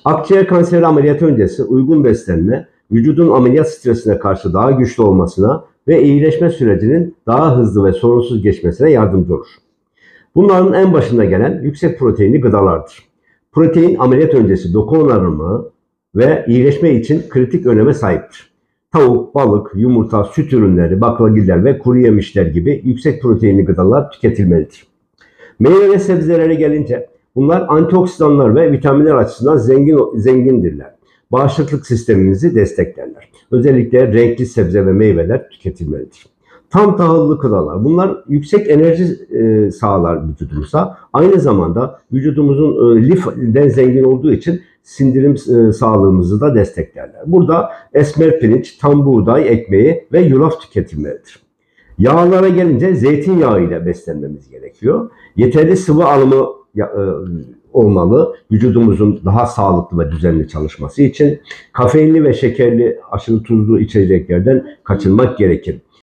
Akciğer kanseri ameliyatı öncesi uygun beslenme, vücudun ameliyat stresine karşı daha güçlü olmasına ve iyileşme sürecinin daha hızlı ve sorunsuz geçmesine yardımcı olur. Bunların en başında gelen yüksek proteinli gıdalardır. Protein ameliyat öncesi doku onarımı ve iyileşme için kritik öneme sahiptir. Tavuk, balık, yumurta, süt ürünleri, baklagiller ve kuru yemişler gibi yüksek proteinli gıdalar tüketilmelidir. Meyve ve sebzelere gelince bunlar antioksidanlar ve vitaminler açısından zengindirler. Bağışıklık sistemimizi desteklerler. Özellikle renkli sebze ve meyveler tüketilmelidir. Tam tahıllı gıdalar. Bunlar yüksek enerji sağlar vücudumuza. Aynı zamanda vücudumuzun lifden zengin olduğu için sindirim sağlığımızı da desteklerler. Burada esmer pirinç, tam buğday ekmeği ve yulaf tüketilmelidir. Yağlara gelince zeytinyağı ile beslenmemiz gerekiyor. Yeterli sıvı alımı olmalı vücudumuzun daha sağlıklı ve düzenli çalışması için. Kafeinli ve şekerli, aşırı tuzlu içeceklerden kaçınmak gerekir.